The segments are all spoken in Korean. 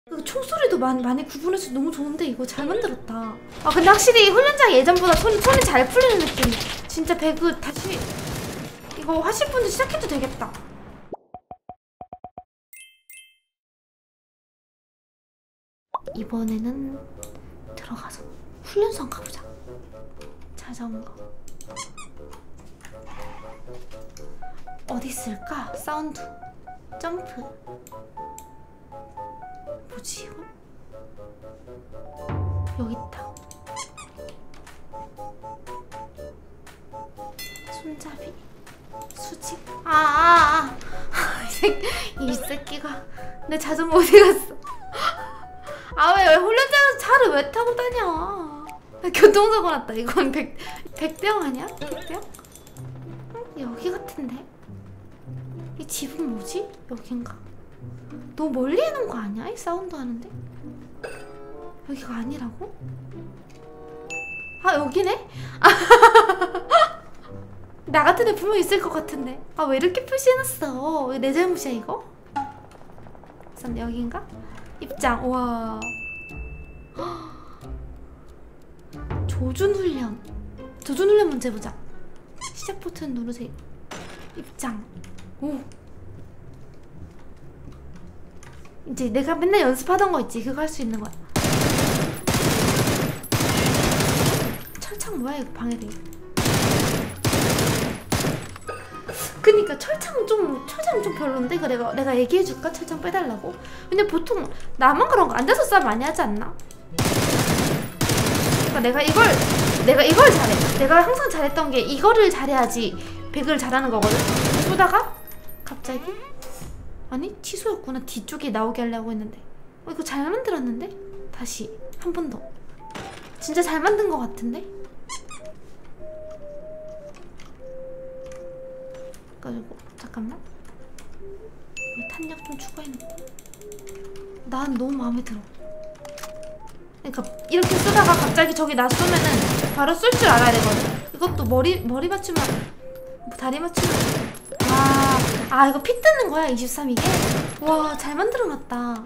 총소리도 많이 구분해서 너무 좋은데 이거 잘 만들었다. 아 근데 확실히 훈련장 예전보다 손이 잘 풀리는 느낌. 진짜 배그 다시 이거 하실 분들 시작해도 되겠다. 이번에는 들어가서 훈련소 가보자. 자전거 어디 있을까? 사운드 점프 뭐지 이거? 여기 있다. 손잡이 수직 이 새끼가 내 자전거 어디 갔어? 아 왜 훈련장에서 차를 왜 타고 다녀? 교통사고 났다. 이건 백병 아니야? 백병? 여기 같은데? 이 집은 뭐지? 여긴가? 너무 멀리 해놓은 거 아니야? 이 사운드 하는데? 여기가 아니라고? 아 여기네? 나 같은 애 분명 있을 것 같은데. 아 왜 이렇게 표시해놨어? 내 잘못이야 이거? 우선 여긴가? 입장. 우와. 조준훈련 먼저 해보자. 시작 버튼 누르세요. 입장. 오. 이제 내가 맨날 연습하던 거 있지? 그거 할 수 있는 거야. 철창 뭐야 이거 방해돼. 그니까 철창은 좀 별론데? 이거 내가 얘기해줄까? 철창 빼달라고? 근데 보통 나만 그런 거 앉아서 싸움 많이 하지 않나? 그러니까 내가 이걸 잘해. 내가 항상 잘했던 게 이거를 잘해야지 배그를 잘하는 거거든? 쏘다가 갑자기 아니 취소였구나. 뒤쪽에 나오게 하려고 했는데 이거 잘 만들었는데? 다시 한 번 더. 진짜 잘 만든 거 같은데? 그래가지고 잠깐만 탄력 좀 추가해놓고. 난 너무 마음에 들어. 그러니까 이렇게 쓰다가 갑자기 저기 나 쏘면은 바로 쏠 줄 알아야 되거든. 이것도 머리 맞추면 다리 맞추면 이거 피 뜨는 거야 23 이게? 와 잘 만들어놨다.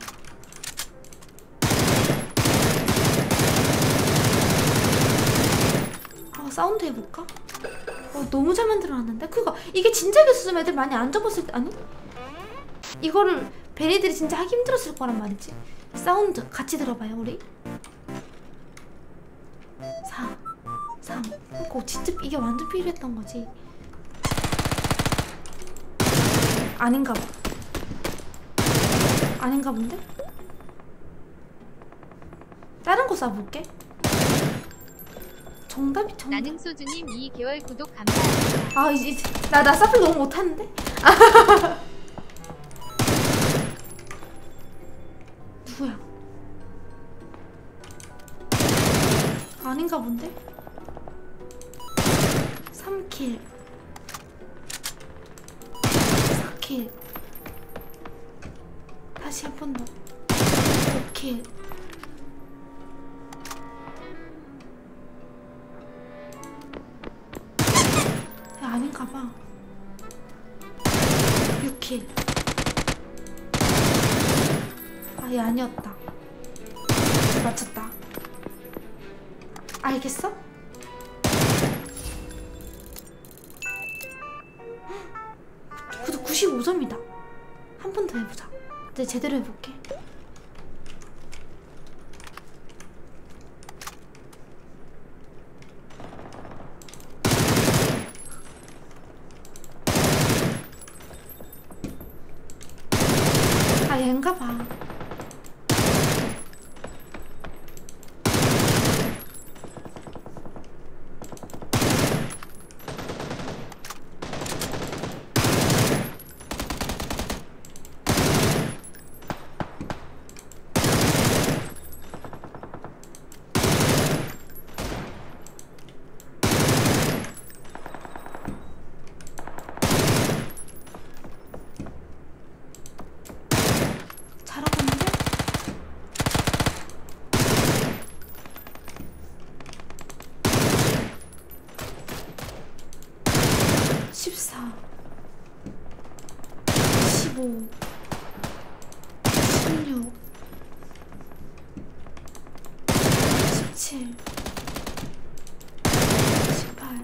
사운드 해볼까? 너무 잘 만들어놨는데? 그니까 이게 진작에 있었으면 애들 많이 안 접었을 때 아니? 이거를 베리들이 진짜 하기 힘들었을 거란 말이지. 사운드 같이 들어봐요 우리. 4 3 그거 진짜 이게 완전 필요했던 거지. 아닌가 봐. 아닌가 본데? 다른 거 쏴볼게. 정답. 나는 소주님 2개월 구독 감사합니다. 이제 나 사플 너무 못하는데? 누구야? 아닌가 본데? 3킬 4킬 다시 한 번 더 5킬 아닌가봐. 6킬 얘 아니었다. 맞췄다. 알겠어? 구독 95점이다. 한 번 더 해보자. 이제 제대로 해볼게. 얘인가봐. 잘하고 있는데? 14 15 16 17 18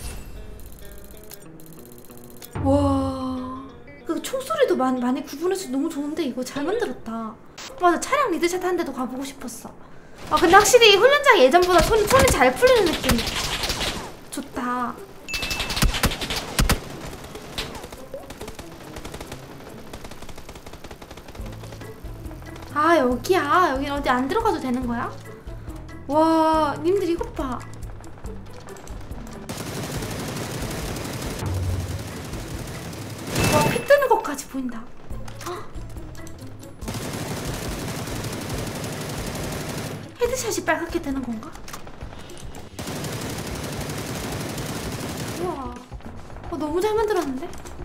와, 그 총소리도 많이 구분해서 너무 좋은데 이거 잘 만들었다. 맞아, 차량 리드샷 한 대도 가보고 싶었어. 아 근데 확실히 훈련장 예전보다 손이 잘 풀리는 느낌. 좋다. 아 여기야. 여긴 어디 안 들어가도 되는 거야? 와, 님들 이것 봐. 와, 피 뜨는 것까지 보인다. 헉. 헤드샷이 빨갛게 되는 건가? 우와, 너무 잘 만들었는데?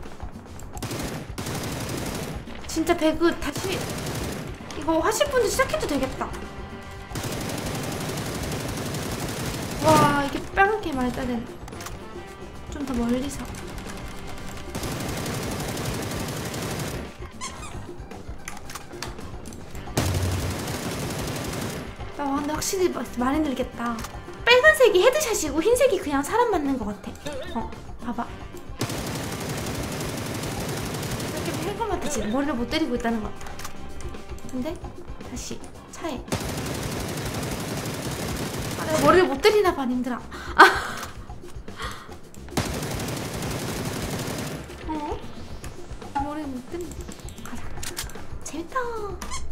진짜 배그 다시 이거 하실 분들 시작해도 되겠다. 와, 이게 빨갛게 말해야 되네. 좀 더 멀리서. 와, 근데 확실히 많이 늘겠다. 빨간색이 헤드샷이고 흰색이 그냥 사람 맞는 것 같아. 봐봐. 이렇게 헬멧 같지? 머리를 못 때리고 있다는 거. 근데 다시 차에. 아, 내가 머리를 못 때리나 봐, 님들아. 머리를 못 때리나. 가자. 재밌다.